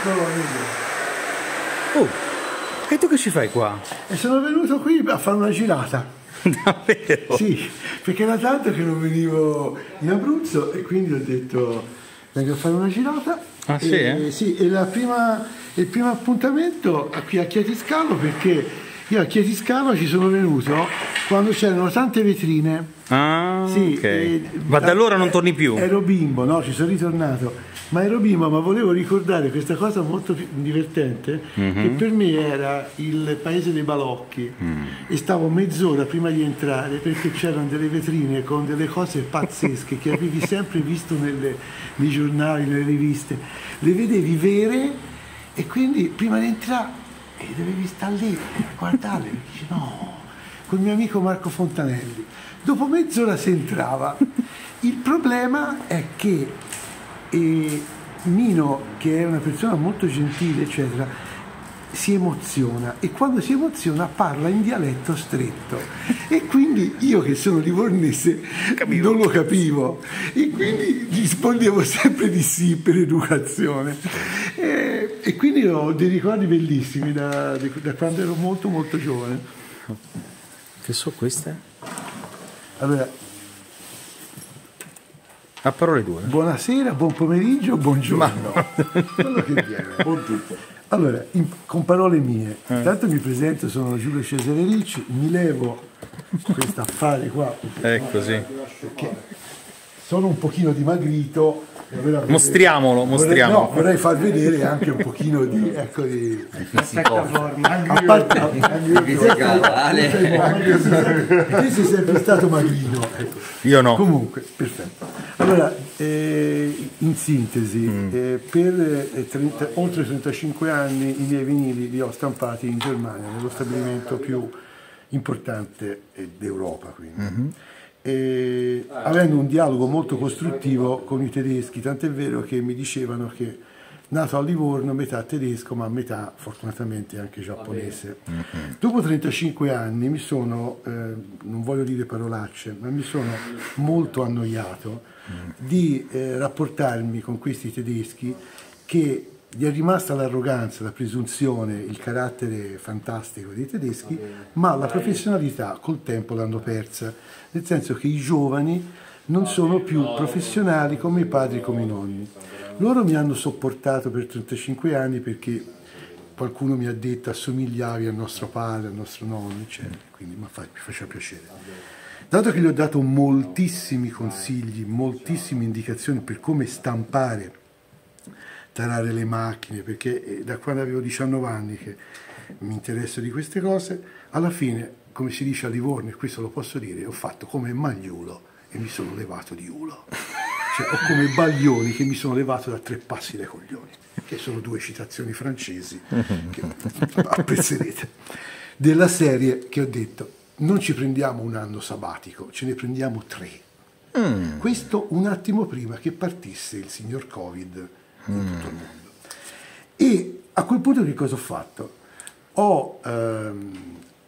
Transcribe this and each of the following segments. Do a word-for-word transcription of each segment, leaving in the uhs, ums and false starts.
Oh, e tu che ci fai qua? E sono venuto qui a fare una girata. Davvero? Sì, perché era tanto che non venivo in Abruzzo e quindi ho detto vengo a fare una girata. Ah, sì, e, eh? sì, e la prima, il primo appuntamento qui a Chiatiscalo, perché io a Chiatiscalo ci sono venuto quando c'erano tante vetrine. Ah, Sì, ok. e, Ma da allora non torni più? Ero bimbo, no, ci sono ritornato. Ma ero bimbo, ma volevo ricordare questa cosa molto divertente, mm-hmm. che per me era il paese dei balocchi. Mm. E stavo mezz'ora prima di entrare perché c'erano delle vetrine con delle cose pazzesche che avevi sempre visto nelle, nei giornali, nelle riviste. Le vedevi vere e quindi prima di entrare e dovevi stare lì a guardarle. E dici no, col mio amico Marco Fontanelli. Dopo mezz'ora si entrava. Il problema è che e Mino, che è una persona molto gentile, eccetera, si emoziona e quando si emoziona parla in dialetto stretto e quindi io che sono livornese capivo. Non lo capivo e quindi rispondevo sempre di sì per educazione e, e quindi ho dei ricordi bellissimi da, da quando ero molto molto giovane. Che so queste? Allora, a parole due. Buonasera, buon pomeriggio, buongiorno. Quello che viene. Allora, in, con parole mie, eh. Intanto mi presento, sono Giulio Cesare Ricci, mi levo questo affare qua. Ecco, sì. Perché sono un pochino dimagrito. Mostriamolo, mostriamolo. Vorrei, no, vorrei far vedere anche un pochino di, ecco, di, di fisico. A parte, te sei sempre stato magrino. Ecco. Io no. Comunque, perfetto. Allora, eh, in sintesi, mm. eh, per eh, trenta, oltre trentacinque anni i miei vinili li ho stampati in Germania, nello stabilimento più importante d'Europa, quindi. Mm-hmm. E, avendo un dialogo molto costruttivo con i tedeschi, tant'è vero che mi dicevano che nato a Livorno, metà tedesco ma metà fortunatamente anche giapponese. Mm-hmm. Dopo trentacinque anni mi sono, eh, non voglio dire parolacce, ma mi sono molto annoiato mm. di eh, rapportarmi con questi tedeschi che gli è rimasta l'arroganza, la presunzione, il carattere fantastico dei tedeschi, ma la professionalità col tempo l'hanno persa, nel senso che i giovani non sono più professionali come i padri, come i nonni. Loro mi hanno sopportato per trentacinque anni perché qualcuno mi ha detto assomigliavi al nostro padre, al nostro nonno, eccetera, quindi mi faceva piacere. Dato che gli ho dato moltissimi consigli, moltissime indicazioni per come stampare, tarare le macchine, perché da quando avevo diciannove anni che mi interesso di queste cose, alla fine, come si dice a Livorno, e questo lo posso dire, ho fatto come Magliulo e mi sono levato di ulo. Cioè, o come Baglioni che mi sono levato da tre passi dai coglioni, che sono due citazioni francesi che apprezzerete, della serie che ho detto, non ci prendiamo un anno sabbatico, ce ne prendiamo tre. Mm. Questo un attimo prima che partisse il signor Covid in tutto il mondo. E a quel punto che cosa ho fatto? Ho ehm,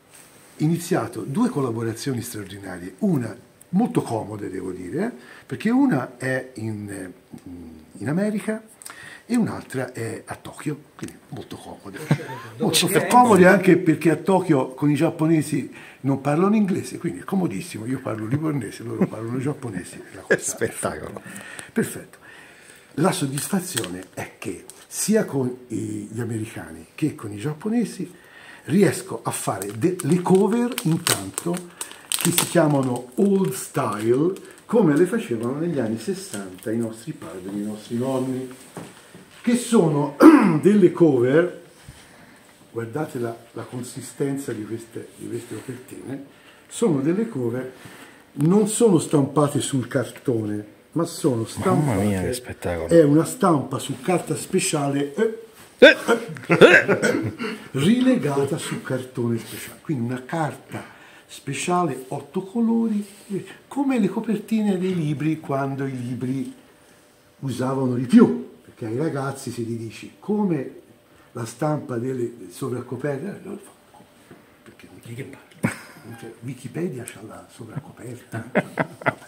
iniziato due collaborazioni straordinarie, una molto comode devo dire, eh? Perché una è in, in America e un'altra è a Tokyo, quindi molto comode. Molto comode anche perché a Tokyo con i giapponesi non parlano inglese, quindi è comodissimo, io parlo livornese, loro parlano giapponese. È spettacolo. Perfetto. La soddisfazione è che sia con gli americani che con i giapponesi riesco a fare delle cover intanto che si chiamano old style, come le facevano negli anni sessanta i nostri padri, i nostri nonni, che sono delle cover, guardate la, la consistenza di queste, di queste copertine, sono delle cover, non sono stampate sul cartone, ma sono stampate, mamma mia, che spettacolo. È una stampa su carta speciale eh, eh, eh, rilegata su cartone speciale, quindi una carta speciale otto colori, come le copertine dei libri quando i libri usavano di più, perché ai ragazzi si gli dice come la stampa delle sovraccoperte, perché Wikipedia c'ha la sovracoperta.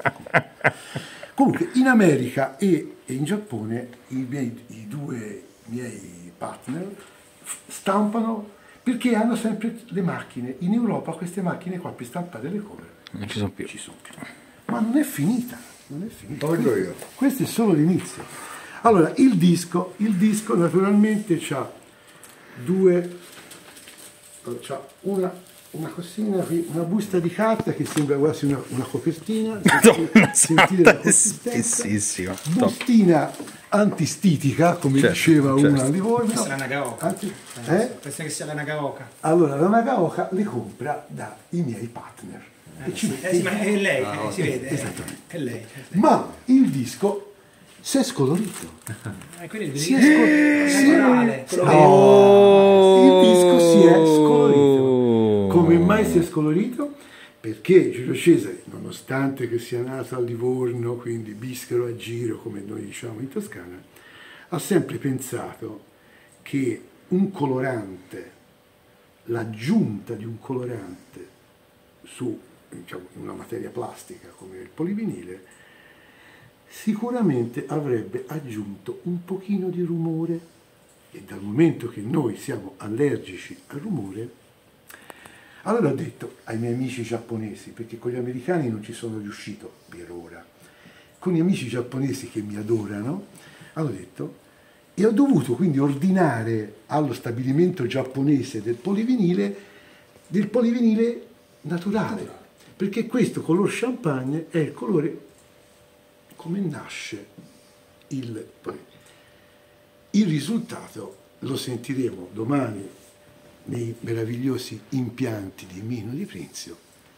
Comunque in America e in Giappone i, miei, i due miei partner, stampano, perché hanno sempre le macchine. In Europa queste macchine qua per stampare le cover Non ci sono più. ci sono più. Ma non è finita, non è finita. Voglio io. Questo è solo l'inizio. Allora, il disco, il disco naturalmente ha due, c'ha una, una cosina qui, una busta di carta che sembra quasi una, una copertina. Madonna Sentite la santa, è consistenza. spessissima. Top. Bustina antistitica, come Certo, diceva certo. una a Livorno. Questa è la Nagaoka. Anti- eh? Penso che sia la Nagaoka. Allora, la Nagaoka le compra dai miei partner. E ci mette- Eh sì, ma è lei, eh, si vede. eh. Esattamente. È lei. Ma il disco si è scolorito. Eh, quindi Si è scol- si è- naturale. Oh! Il disco si è scolorito. Come mai si è scolorito? Perché Giulio Cesare, nonostante che sia nato a Livorno, quindi bischero a giro, come noi diciamo in Toscana, ha sempre pensato che un colorante, l'aggiunta di un colorante su, diciamo, una materia plastica come il polivinile, sicuramente avrebbe aggiunto un pochino di rumore, e dal momento che noi siamo allergici al rumore, allora ho detto ai miei amici giapponesi, perché con gli americani non ci sono riuscito per ora, con gli amici giapponesi che mi adorano, ho detto, e ho dovuto quindi ordinare allo stabilimento giapponese del polivinile, del polivinile naturale, perché questo color champagne è il colore come nasce il, il risultato lo sentiremo domani nei meravigliosi impianti di Mino di Prinzio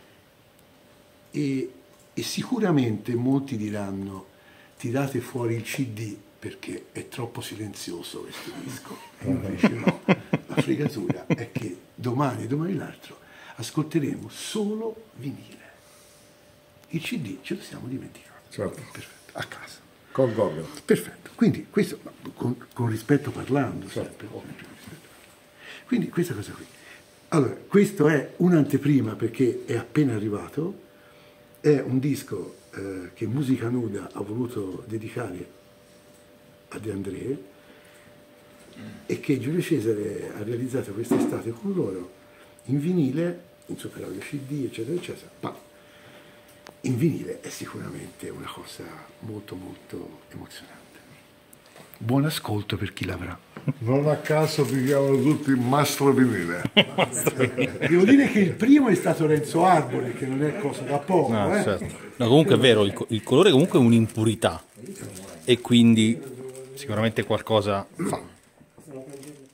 e, e sicuramente molti diranno tirate fuori il C D perché è troppo silenzioso questo disco, e invece no, la fregatura è che domani e domani l'altro ascolteremo solo vinile, il C D ce lo siamo dimenticati. Certo. Perfetto, a casa. Con Gogol. Perfetto, quindi questo con, con rispetto parlando, sempre. Quindi questa cosa qui. Allora, questo è un'anteprima perché è appena arrivato, è un disco eh, che Musica Nuda ha voluto dedicare a De André e che Giulio Cesare ha realizzato quest'estate con loro in vinile, in Super Audio C D, eccetera, eccetera. Ma in vinile è sicuramente una cosa molto molto emozionante. Buon ascolto per chi l'avrà. Non a caso vi chiamano tutti Mastro Vinile. Devo dire che il primo è stato Renzo Arbore, che non è cosa da poco. No, eh. certo. No, comunque è vero, il, co- il colore comunque è un'impurità e quindi sicuramente qualcosa fa.